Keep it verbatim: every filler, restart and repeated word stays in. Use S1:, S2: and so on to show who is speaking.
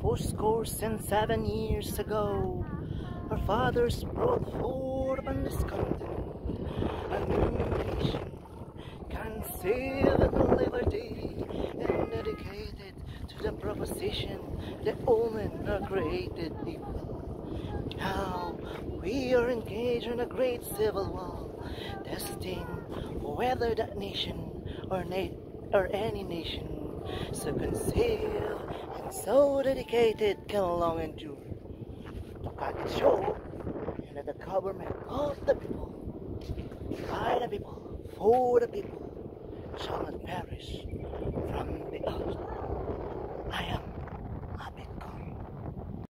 S1: Fourscore and seven years ago, our fathers brought forth upon this continent a new nation, conceived in liberty and dedicated to the proposition that all men are created equal. Now we are engaged in a great civil war, testing whether that nation or, na or any nation so conceived and so dedicated can long endure. To cut it short, and that the government of the people, by the people, for the people, shall not perish from the earth. I am